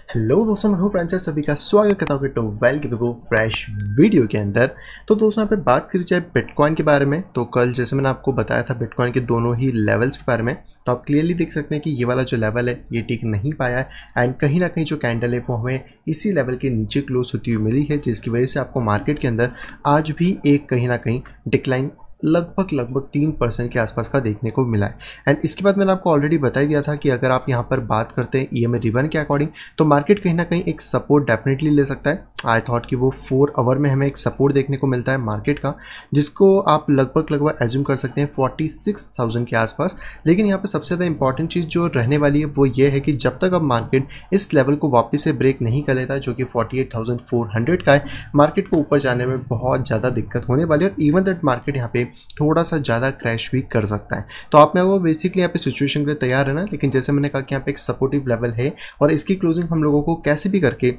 Hello दोस्तों, मैं हूं प्रांजल। सभी का स्वागत करता हूं टोवेल के फ्रेश वीडियो के अंदर। तो दोस्तों यहाँ पे बात करी जाए बिटकॉइन के बारे में, तो कल जैसे मैंने आपको बताया था बिटकॉइन के दोनों ही लेवल्स के बारे में, तो आप क्लियरली देख सकते हैं कि ये वाला जो लेवल है ये टिक नहीं पाया है एंड कहीं ना कहीं जो कैंडल है वो हमें इसी लेवल के नीचे क्लोज होती हुई मिली है, जिसकी वजह से आपको मार्केट के अंदर आज भी एक कहीं ना कहीं डिक्लाइन लगभग 3% के आसपास का देखने को मिला है। एंड इसके बाद मैंने आपको ऑलरेडी बता दिया था कि अगर आप यहाँ पर बात करते हैं ईएमए रिबन के अकॉर्डिंग, तो मार्केट कहीं ना कहीं एक सपोर्ट डेफिनेटली ले सकता है। आई थॉट कि वो 4 आवर में हमें एक सपोर्ट देखने को मिलता है मार्केट का, जिसको आप लगभग एज्यूम कर सकते हैं 46,000 के आसपास। लेकिन यहाँ पर सबसे ज़्यादा इंपॉर्टेंट चीज़ जो रहने वाली है वो ये है कि जब तक अब मार्केट इस लेवल को वापस से ब्रेक नहीं कर लेता, जो कि 48,400 का है, मार्केट को ऊपर जाने में बहुत ज़्यादा दिक्कत होने वाली है और इवन दैट मार्केट यहाँ पे थोड़ा सा ज़्यादा क्रैश भी कर सकता है। तो आप में वो बेसिकली यहाँ पे सिचुएशन के लिए तैयार है ना। लेकिन जैसे मैंने कहा कि यहाँ पे एक सपोर्टिव लेवल है और इसकी क्लोजिंग हम लोगों को कैसे भी करके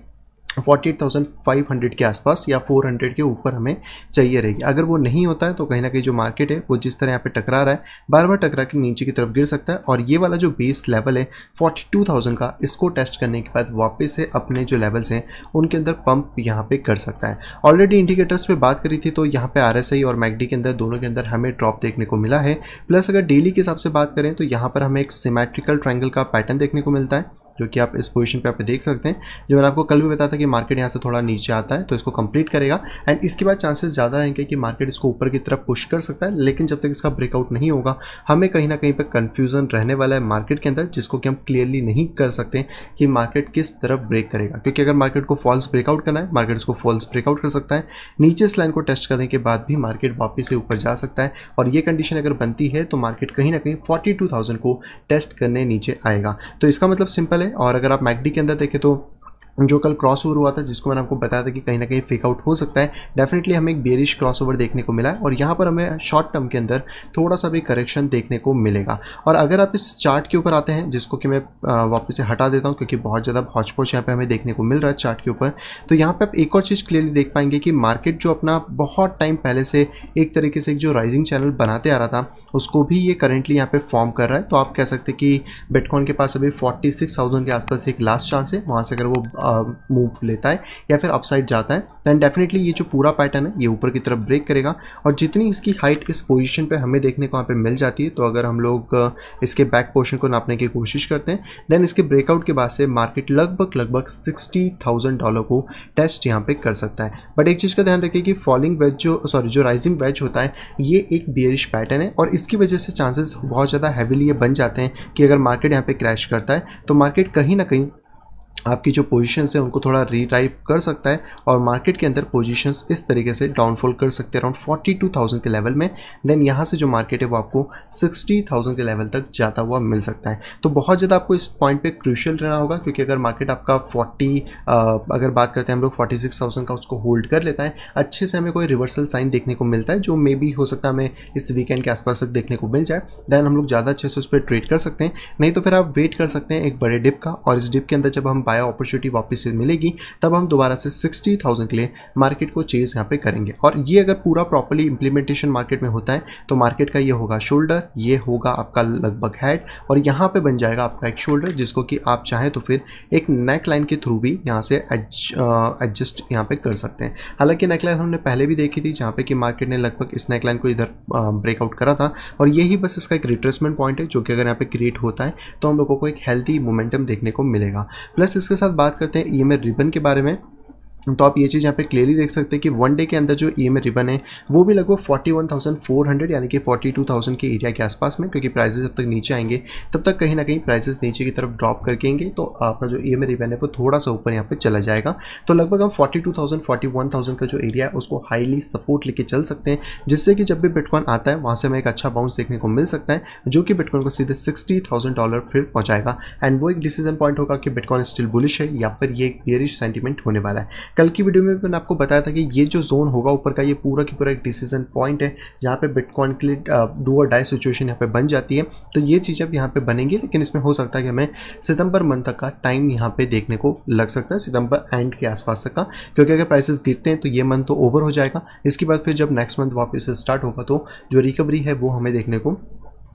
48,500 के आसपास या 400 के ऊपर हमें चाहिए रहेगी। अगर वो नहीं होता है तो कहीं ना कहीं जो मार्केट है वो जिस तरह यहाँ पे टकरा रहा है, बार बार टकरा के नीचे की तरफ गिर सकता है। और ये वाला जो बेस लेवल है 42,000 का, इसको टेस्ट करने के बाद वापस से अपने जो लेवल्स हैं उनके अंदर पंप यहाँ पे कर सकता है। ऑलरेडी इंडिकेटर्स पे बात करी थी, तो यहाँ पे RSI और मैकडी के अंदर दोनों के अंदर हमें ड्रॉप देखने को मिला है। प्लस अगर डेली के हिसाब से बात करें तो यहाँ पर हमें एक सिमेट्रिकल ट्रायंगल का पैटर्न देखने को मिलता है, जो कि आप इस पोजीशन पे आप देख सकते हैं। जो मैंने आपको कल भी बताया था कि मार्केट यहाँ से थोड़ा नीचे आता है तो इसको कंप्लीट करेगा एंड इसके बाद चांसेस ज़्यादा हैं कि मार्केट इसको ऊपर की तरफ पुश कर सकता है। लेकिन जब तक इसका ब्रेकआउट नहीं होगा, हमें कहीं ना कहीं पे कंफ्यूजन रहने वाला है मार्केट के अंदर, जिसको कि हम क्लियरली नहीं कर सकते कि मार्केट किस तरफ ब्रेक करेगा। क्योंकि अगर मार्केट को फॉल्स ब्रेकआउट करना है, मार्केट इसको फॉल्स ब्रेकआउट कर सकता है, नीचे इस लाइन को टेस्ट करने के बाद भी मार्केट वापस से ऊपर जा सकता है। और ये कंडीशन अगर बनती है तो मार्केट कहीं ना कहीं 42,000 को टेस्ट करने नीचे आएगा। तो इसका मतलब सिंपल है। और अगर आप मैकडी के अंदर देखें तो जो कल क्रॉसओवर हुआ था, जिसको मैंने आपको बताया था कि कहीं ना कहीं फेक आउट हो सकता है, डेफिनेटली हमें एक बेरिश क्रॉसओवर देखने को मिला है और यहाँ पर हमें शॉर्ट टर्म के अंदर थोड़ा सा भी करेक्शन देखने को मिलेगा। और अगर आप इस चार्ट के ऊपर आते हैं, जिसको कि मैं वापस से हटा देता हूँ क्योंकि बहुत ज़्यादा हौच-पौच यहाँ पे हमें देखने को मिल रहा है चार्ट के ऊपर, तो यहाँ पे आप एक और चीज़ क्लियरली देख पाएंगे कि मार्केट जो अपना बहुत टाइम पहले से एक तरीके से जो राइजिंग चैनल बनाते आ रहा था, उसको भी ये करेंटली यहाँ पे फॉर्म कर रहा है। तो आप कह सकते हैं कि बिटकॉइन के पास अभी 46,000 के आसपास एक लास्ट चांस है। वहाँ से अगर वो मूव लेता है या फिर अपसाइड जाता है, दैन डेफिनेटली ये जो पूरा पैटर्न है ये ऊपर की तरफ ब्रेक करेगा। और जितनी इसकी हाइट इस पोजीशन पे हमें देखने को यहाँ पे मिल जाती है, तो अगर हम लोग इसके बैक पोर्शन को नापने की कोशिश करते हैं, देन इसके ब्रेकआउट के बाद से मार्केट लगभग $60,000 को टेस्ट यहाँ पे कर सकता है। बट एक चीज़ का ध्यान रखिए कि फॉलिंग वेज जो राइजिंग वेज होता है, ये एक बेयरिश पैटर्न है और इसकी वजह से चांसेस बहुत ज़्यादा हैविली ये बन जाते हैं कि अगर मार्केट यहाँ पे क्रैश करता है तो मार्केट कहीं ना कहीं आपकी जो पोजीशंस है उनको थोड़ा रीड्राइव कर सकता है और मार्केट के अंदर पोजीशंस इस तरीके से डाउनफॉल कर सकते हैं अराउंड 42,000 के लेवल में। देन यहाँ से जो मार्केट है वो आपको 60,000 के लेवल तक जाता हुआ मिल सकता है। तो बहुत ज़्यादा आपको इस पॉइंट पे क्रूशियल रहना होगा, क्योंकि अगर मार्केट आपका अगर बात करते हैं हम लोग 46,000 का उसको होल्ड कर लेता है, अच्छे से हमें कोई रिवर्सल साइन देखने को मिलता है, जो मे बी हो सकता है हमें इस वीकेंड के आसपास तक देखने को मिल जाए, देन हम लोग ज़्यादा अच्छे से उस पर ट्रेड कर सकते हैं। नहीं तो फिर आप वेट कर सकते हैं एक बड़े डिप का, और इस डिप के अंदर जब हम बाय अपॉर्चुनिटी वापस से मिलेगी तब हम दोबारा से 60,000 के लिए मार्केट को चेज यहाँ पे करेंगे। और ये अगर पूरा प्रॉपर्ली इंप्लीमेंटेशन मार्केट में होता है तो मार्केट का ये होगा शोल्डर, ये होगा आपका लगभग हेड, और यहाँ पे बन जाएगा आपका एक शोल्डर, जिसको कि आप चाहें तो फिर एक नेक लाइन के थ्रू भी यहाँ से एडजस्ट यहाँ पे कर सकते हैं। हालांकि नेक लाइन हमने पहले भी देखी थी, जहाँ पे कि मार्केट ने लगभग इस नेक लाइन को इधर ब्रेकआउट करा था, और यही बस इसका एक रिट्रेसमेंट पॉइंट है, जो कि अगर यहाँ पे क्रिएट होता है तो हम लोगों को एक हेल्थी मोमेंटम देखने को मिलेगा। प्लस इसके साथ बात करते हैं ईएमए रिबन के बारे में, तो आप ये चीज़ यहाँ पे क्लियरली देख सकते हैं कि वन डे के अंदर जो ईएमए रिबन है वो भी लगभग 41,400 यानी कि 42,000 के एरिया के आसपास में, क्योंकि प्राइसेस जब तक नीचे आएंगे तब तक कहीं ना कहीं प्राइसेस नीचे की तरफ ड्रॉप करके आएंगे, तो आपका जो ईएमए रिबन है वो थोड़ा सा ऊपर यहाँ पे चला जाएगा। तो लगभग हम 42,000 41,000 का जो एरिया है उसको हाईली सपोर्ट लेके चल सकते हैं, जिससे कि जब भी बिटकॉइन आता है वहाँ से हमें एक अच्छा बाउंस देखने को मिल सकता है, जो कि बिटकॉइन को सीधे $60,000 फिर पहुँचाएगा। एंड वो एक डिसीजन पॉइंट होगा कि बिटकॉइन स्टिल बुलिश है या फिर ये एक बेयरिश सेंटीमेंट होने वाला है। कल की वीडियो में मैंने आपको बताया था कि ये जो जोन होगा ऊपर का, ये पूरा की पूरा एक डिसीजन पॉइंट है, जहाँ पे बिटकॉइन के लिए डू और डाई सिचुएशन यहाँ पे बन जाती है। तो ये चीज़ अब यहाँ पे बनेंगी, लेकिन इसमें हो सकता है कि हमें सितंबर मंथ तक का टाइम यहाँ पे देखने को लग सकता है, सितंबर एंड के आसपास तक का, क्योंकि अगर प्राइसेस गिरते हैं तो ये मंथ तो ओवर हो जाएगा। इसके बाद फिर जब नेक्स्ट मंथ वापस से स्टार्ट होगा तो जो रिकवरी है वो हमें देखने को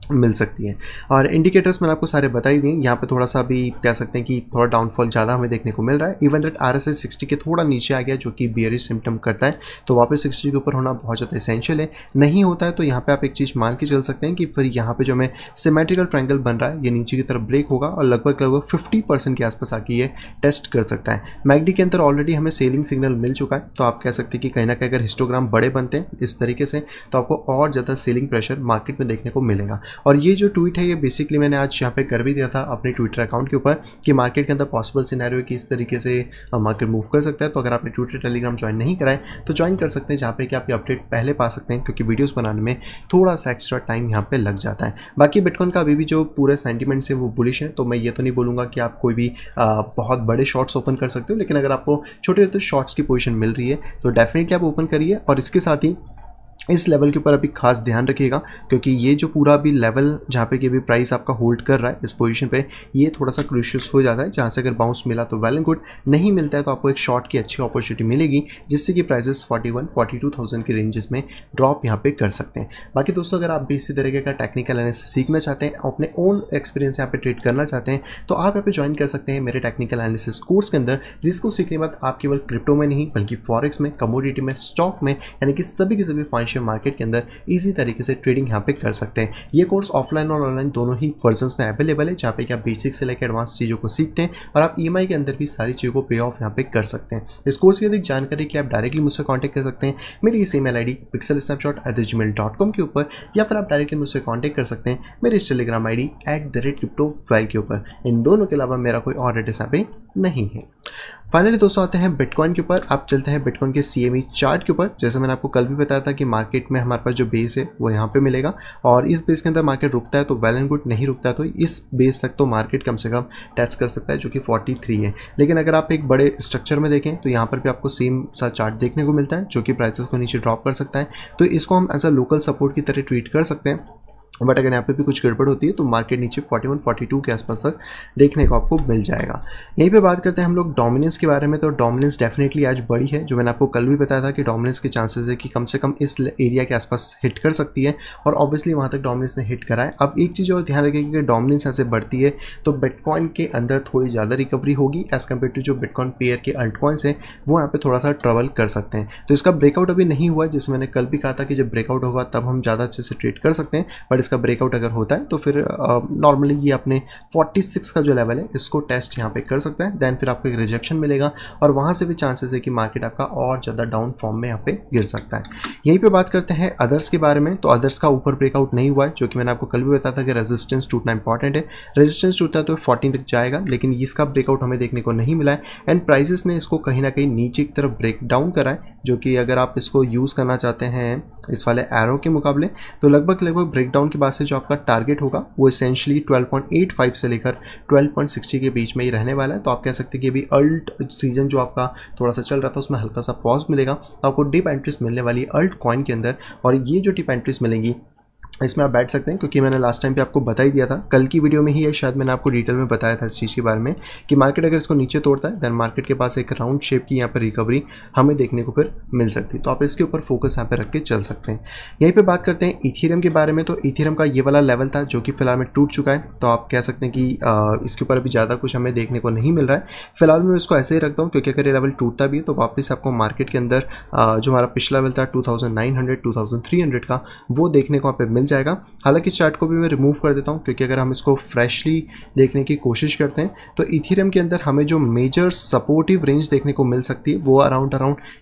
मिल सकती है। और इंडिकेटर्स मैंने आपको सारे बता ही दिए। यहाँ पे थोड़ा सा अभी कह सकते हैं कि थोड़ा डाउनफॉल ज़्यादा हमें देखने को मिल रहा है। इवन दैट RSI 60 के थोड़ा नीचे आ गया, जो कि बियरिश सिम्टम करता है, तो वापस 60 के ऊपर होना बहुत ज़्यादा एसेंशियल है। नहीं होता है तो यहाँ पे आप एक चीज़ मान के चल सकते हैं कि फिर यहाँ पे जो हमें सिमेट्रिकल ट्रायंगल बन रहा है, ये नीचे की तरफ ब्रेक होगा और लगभग 50% के आसपास आके ये टेस्ट कर सकता है। मैकडी के अंदर ऑलरेडी हमें सेलिंग सिग्नल मिल चुका है, तो आप कह सकते हैं कि कहीं ना कहीं अगर हिस्टोग्राम बड़े बनते हैं इस तरीके से, तो आपको और ज़्यादा सेलिंग प्रेशर मार्केट में देखने को मिलेगा। और ये जो ट्वीट है, ये बेसिकली मैंने आज यहाँ पे कर भी दिया था अपने ट्विटर अकाउंट के ऊपर कि मार्केट के अंदर पॉसिबल सिनेरियो कि इस तरीके से मार्केट मूव कर सकता है। तो अगर आपने ट्विटर टेलीग्राम ज्वाइन नहीं कराए तो ज्वाइन कर सकते हैं, जहाँ पे कि आपकी अपडेट पहले पा सकते हैं, क्योंकि वीडियोस बनाने में थोड़ा सा एक्स्ट्रा टाइम यहाँ पे लग जाता है। बाकी बिटकॉइन का अभी भी जो पूरे सेंटीमेंट्स है वो बुलिश है, तो मैं ये तो नहीं बोलूँगा कि आप कोई भी बहुत बड़े शॉर्ट्स ओपन कर सकते हो, लेकिन अगर आपको छोटे छोटे शॉर्ट्स की पोजीशन मिल रही है तो डेफिनेटली आप ओपन करिए। और इसके साथ ही इस लेवल के ऊपर अभी खास ध्यान रखिएगा, क्योंकि ये जो पूरा अभी लेवल जहाँ पे कि अभी प्राइस आपका होल्ड कर रहा है इस पोजीशन पे, ये थोड़ा सा क्रूशियस हो जाता है। जहाँ से अगर बाउंस मिला तो वेल एंड गुड, नहीं मिलता है तो आपको एक शॉर्ट की अच्छी अपॉर्चुनिटी मिलेगी, जिससे कि प्राइसेस 41-42,000 के रेंजेस में ड्रॉप यहाँ पे कर सकते हैं। बाकी दोस्तों, अगर आप भी इसी तरीके का टेक्निकल एनालिसिस सीखना चाहते हैं, अपने ओन एक्सपीरियंस यहाँ पे ट्रेड करना चाहते हैं, तो आप यहाँ पे ज्वाइन कर सकते हैं मेरे टेक्निकल एनालिसिस कोर्स के अंदर, जिसको सीखने के बाद आप केवल क्रिप्टो में नहीं बल्कि फॉरेक्स में, कमोडिटी में, स्टॉक में, यानी कि सभी के सभी फाइनेंशियल मार्केट के अंदर इजी तरीके से ट्रेडिंग यहाँ पे कर सकते हैं। ये कोर्स ऑफलाइन और ऑनलाइन दोनों ही वर्जन्स में अवेलेबल है, जहाँ पे कि आप बेसिक से लेकर एडवांस चीज़ों को सीखते हैं और आप EMI के अंदर भी सारी चीज़ों को पे ऑफ यहाँ पे कर सकते हैं। इस कोर्स की अधिक जानकारी के लिए आप डायरेक्टली मुझसे कॉन्टैक्ट कर सकते हैं मेरी इस email ID pixelsnapshot@gmail.com के ऊपर, या फिर आप डायरेक्टली मुझसे कॉन्टैक्ट कर सकते हैं मेरे इस टेलीग्राम ID @cryptoval के ऊपर। इन दोनों के अलावा मेरा कोई और एड्रेस यहाँ पे नहीं है। फाइनली दोस्तों आते हैं बिटकॉइन के ऊपर। आप चलते हैं बिटकॉइन के CME चार्ट के ऊपर। जैसे मैंने आपको कल भी बताया था कि मार्केट में हमारे पास जो बेस है वो यहाँ पे मिलेगा, और इस बेस के अंदर मार्केट रुकता है तो वेल एंड गुड, नहीं रुकता है तो इस बेस तक तो मार्केट कम से कम टेस्ट कर सकता है, जो कि 43 है। लेकिन अगर आप एक बड़े स्ट्रक्चर में देखें तो यहाँ पर भी आपको सेम सा चार्ट देखने को मिलता है, जो कि प्राइसेस को नीचे ड्रॉप कर सकता है। तो इसको हम एज अ लोकल सपोर्ट की तरह ट्रीट कर सकते हैं। बट अगर यहाँ पे भी कुछ गड़बड़ होती है तो मार्केट नीचे 41-42 के आसपास तक देखने को आपको मिल जाएगा। यहीं पे बात करते हैं हम लोग डोमिनेंस के बारे में। तो डोमिनेंस डेफिनेटली आज बड़ी है, जो मैंने आपको कल भी बताया था कि डोमिनेंस के चांसेस है कि कम से कम इस एरिया के आसपास हिट कर सकती है, और ऑब्वियसली वहाँ तक डोमिनेंस ने हिट करा है। अब एक चीज़ और ध्यान रखिए कि डोमिनेंस ऐसे बढ़ती है तो बिटकॉइन के अंदर थोड़ी ज़्यादा रिकवरी होगी एज़ कम्पेयर टू जो बिटकॉइन पेयर के अल्ट कॉइन्स हैं, वो यहाँ पे थोड़ा सा ट्रबल कर सकते हैं। तो इसका ब्रेकआउट अभी नहीं हुआ है, जिससे मैंने कल भी कहा था कि जब ब्रेकआउट होगा तब हम ज़्यादा अच्छे से ट्रेड कर सकते हैं। बट इसका ब्रेकआउट अगर होता है तो फिर नॉर्मली ये अपने 46 का जो लेवल है इसको टेस्ट यहाँ पे कर सकता है। देन फिर आपको एक रिजेक्शन मिलेगा और वहाँ से भी चांसेस है कि मार्केट आपका और ज़्यादा डाउन फॉर्म में यहाँ पे गिर सकता है। यहीं पे बात करते हैं अदर्स के बारे में। तो अदर्स का ऊपर ब्रेकआउट नहीं हुआ है, जो कि मैंने आपको कल भी बताया था कि रेजिस्टेंस टूटना इंपॉर्टेंट है। रेजिस्टेंस टूटता है तो 14 तक जाएगा, लेकिन इसका ब्रेकआउट हमें देखने को नहीं मिला है, एंड प्राइसेस ने इसको कहीं ना कहीं नीचे की तरफ ब्रेक डाउन करा है, जो कि अगर आप इसको यूज़ करना चाहते हैं इस वाले एरो के मुकाबले, तो लगभग ब्रेकडाउन के बाद से जो आपका टारगेट होगा वो एसेंशियली 12.85 से लेकर 12.60 के बीच में ही रहने वाला है। तो आप कह सकते हैं कि अभी अल्ट सीजन जो आपका थोड़ा सा चल रहा था उसमें हल्का सा पॉज मिलेगा, तो आपको डिप एंट्रीज मिलने वाली है अल्ट कॉइन के अंदर, और ये जो डिप एंट्रीज मिलेंगी इसमें आप बैठ सकते हैं, क्योंकि मैंने लास्ट टाइम पे आपको बता ही दिया था, कल की वीडियो में ही है शायद मैंने आपको डिटेल में बताया था इस चीज़ के बारे में कि मार्केट अगर इसको नीचे तोड़ता है देन मार्केट के पास एक राउंड शेप की यहाँ पर रिकवरी हमें देखने को फिर मिल सकती है। तो आप इसके ऊपर फोकस यहाँ पे रख के चल सकते हैं। यहीं पे बात करते हैं इथेरियम के बारे में। तो इथेरियम का ये वाला लेवल था जो कि फिलहाल में टूट चुका है, तो आप कह सकते हैं कि इसके ऊपर अभी ज़्यादा कुछ हमें देखने को नहीं मिल रहा है। फिलहाल मैं इसको ऐसे ही रखता हूँ, क्योंकि अगर ये लेवल टूटता भी है तो वापस आपको मार्केट के अंदर जो हमारा पिछला लेवल था 2900-2300 का, वो देखने को यहाँ पे मिल जाएगा। हालांकि चार्ट को भी मैं रिमूव कर देता हूँ, क्योंकि अगर हम इसको फ्रेशली देखने की कोशिश करते हैं तो इथेरियम के अंदर हमें जो मेजर सपोर्टिव रेंज देखने को मिल सकती है वो अराउंड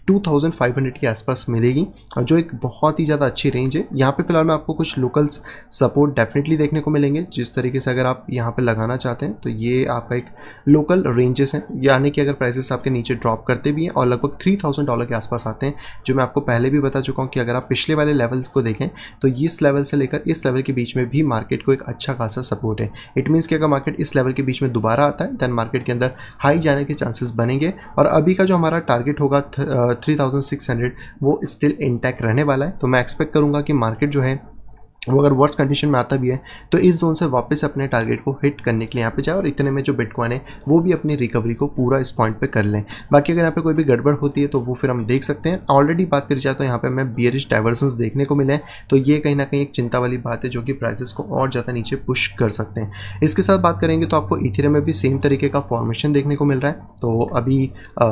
2500 के आसपास मिलेगी, और जो एक बहुत ही ज़्यादा अच्छी रेंज है। यहाँ पे फिलहाल में आपको कुछ लोकल सपोर्ट डेफिनेटली देखने को मिलेंगे, जिस तरीके से अगर आप यहाँ पे लगाना चाहते हैं तो ये आपका एक लोकल रेंजेस हैं, यानी कि अगर प्राइसेस आपके नीचे ड्रॉप करते भी हैं और लगभग $3000 के आसपास आते हैं, जो मैं आपको पहले भी बता चुका हूँ कि अगर आप पिछले वाले लेवल को देखें तो इस लेवल से लेकर इस लेवल के बीच में भी मार्केट को एक अच्छा खासा सपोर्ट है। इट मीन्स कि अगर मार्केट इस लेवल के बीच में दोबारा आता है देन मार्केट के अंदर हाई जाने के चांसेस बनेंगे, और अभी का जो हमारा टारगेट होगा 3600 वो स्टिल इंटैक्ट रहने वाला है। तो मैं एक्सपेक्ट करूंगा कि मार्केट जो है वो अगर वर्स्ट कंडीशन में आता भी है तो इस जोन से वापस अपने टारगेट को हिट करने के लिए यहाँ पे जाए और इतने में जो बिटकॉइन है वो भी अपनी रिकवरी को पूरा इस पॉइंट पे कर लें। बाकी अगर यहाँ पे कोई भी गड़बड़ होती है तो वो फिर हम देख सकते हैं। ऑलरेडी बात करी जाए तो यहाँ पे हमें बियरिश डाइवर्जेंस देखने को मिले हैं, तो ये कहीं ना कहीं एक चिंता वाली बात है जो कि प्राइसेस को और ज़्यादा नीचे पुश कर सकते हैं। इसके साथ बात करेंगे तो आपको इथेरियम में भी सेम तरीके का फॉर्मेशन देखने को मिल रहा है। तो अभी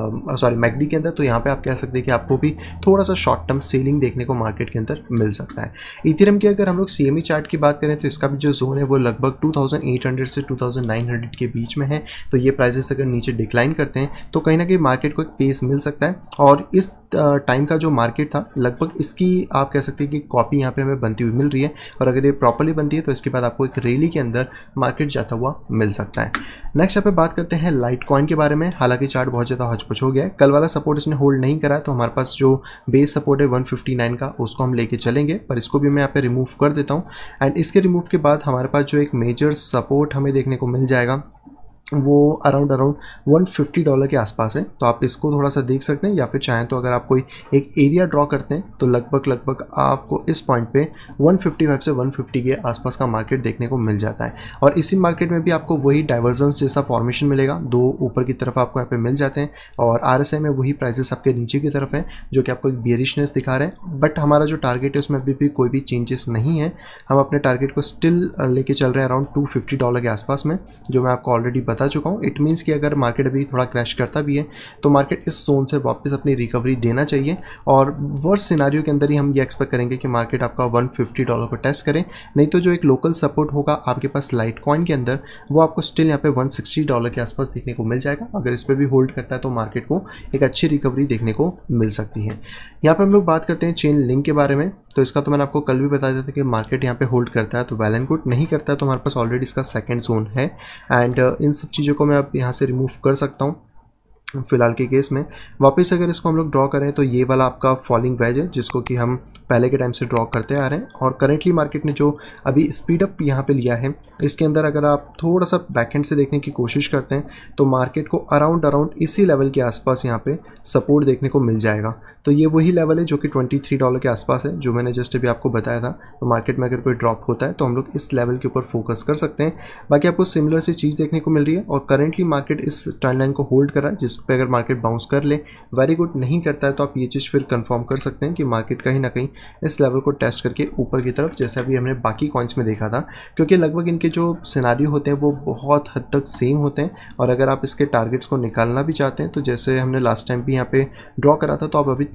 मैकडी के अंदर तो यहाँ पे आप कह सकते हैं कि आपको भी थोड़ा सा शॉर्ट टर्म सेलिंग देखने को मार्केट के अंदर मिल सकता है। इथेरियम की अगर हम लोग CME चार्ट की बात करें तो इसका भी जो जोन है वो लगभग 2800 से 2900 के बीच में है। तो ये प्राइसेस अगर नीचे डिक्लाइन करते हैं तो कहीं ना कहीं मार्केट को एक पेस मिल सकता है। और इस टाइम का जो मार्केट था लगभग इसकी आप कह सकते हैं कि कॉपी यहाँ पे हमें बनती हुई मिल रही है, और अगर ये प्रॉपर्ली बनती है तो इसके बाद आपको एक रैली के अंदर मार्केट जाता हुआ मिल सकता है। नेक्स्ट यहाँ पे बात करते हैं लाइट कॉइन के बारे में। हालांकि चार्ट बहुत ज़्यादा हचपच हो गया है, कल वाला सपोर्ट इसने होल्ड नहीं करा है, तो हमारे पास जो बेस सपोर्ट है 159 का उसको हम लेके चलेंगे, पर इसको भी मैं यहाँ पे रिमूव कर देता हूँ। एंड इसके रिमूव के बाद हमारे पास जो एक मेजर सपोर्ट हमें देखने को मिल जाएगा वो अराउंड $150 के आसपास है। तो आप इसको थोड़ा सा देख सकते हैं, या फिर चाहें तो अगर आप कोई एक एरिया ड्रॉ करते हैं तो लगभग आपको इस पॉइंट पे 155 से 150 के आसपास का मार्केट देखने को मिल जाता है। और इसी मार्केट में भी आपको वही डाइवर्जेंस जैसा फॉर्मेशन मिलेगा, दो ऊपर की तरफ आपको यहाँ पे मिल जाते हैं, और RSI में वही प्राइसेस आपके नीचे की तरफ हैं जो कि आपको एक बियरिशनेस दिखा रहे हैं। बट हमारा जो टारगेट है उसमें अभी भी कोई भी चेंजेस नहीं है, हम अपने टारगेट को स्टिल लेके चल रहे हैं अराउंड $250 के आसपास में, जो मैं आपको ऑलरेडी बता चुका हूँ। इट मीन्स कि अगर मार्केट अभी थोड़ा क्रैश करता भी है तो मार्केट इस जोन से वापस अपनी रिकवरी देना चाहिए, और वर्स्ट सिनारियो के अंदर ही हम ये एक्सपेक्ट करेंगे कि मार्केट आपका $150 को टेस्ट करें। नहीं तो जो एक लोकल सपोर्ट होगा आपके पास लाइट कॉइन के अंदर वो आपको स्टिल यहाँ पे $160 के आसपास देखने को मिल जाएगा। अगर इस पर भी होल्ड करता है तो मार्केट को एक अच्छी रिकवरी देखने को मिल सकती है। यहाँ पे हम लोग बात करते हैं चेन लिंक के बारे में। तो इसका तो मैंने आपको कल भी बता दिया था कि मार्केट यहाँ पे होल्ड करता है तो वेल एंड गुड, नहीं करता है तो हमारे पास ऑलरेडी इसका सेकंड जोन है। एंड इन सब चीज़ों को मैं अब यहाँ से रिमूव कर सकता हूँ फिलहाल के केस में। वापस अगर इसको हम लोग ड्रॉ करें तो ये वाला आपका फॉलिंग वेज है जिसको कि हम पहले के टाइम से ड्रॉ करते आ रहे हैं, और करेंटली मार्केट ने जो अभी स्पीड अप यहाँ पे लिया है इसके अंदर अगर आप थोड़ा सा बैकएंड से देखने की कोशिश करते हैं तो मार्केट को अराउंड इसी लेवल के आसपास यहाँ पे सपोर्ट देखने को मिल जाएगा। तो ये वही लेवल है जो कि $23 के आसपास है जो मैंने जस्ट अभी आपको बताया था। तो मार्केट में अगर कोई ड्रॉप होता है तो हम लोग इस लेवल के ऊपर फोकस कर सकते हैं। बाकी आपको सिमिलर सी चीज़ देखने को मिल रही है, और करेंटली मार्केट इस ट्रेंड लाइन को होल्ड कर रहा है, जिस पे अगर मार्केट बाउंस कर ले वेरी गुड, नहीं करता है तो आप ये चीज़ फिर कंफर्म कर सकते हैं कि मार्केट कहीं ना कहीं इस लेवल को टेस्ट करके ऊपर की तरफ, जैसा भी हमने बाकी कॉइन्स में देखा था, क्योंकि लगभग इनके जो सिनारियो होते हैं वो बहुत हद तक सेम होते हैं। और अगर आप इसके टारगेट्स को निकालना भी चाहते हैं तो जैसे हमने लास्ट टाइम भी यहाँ पे ड्रॉ करा था, तो आप अभी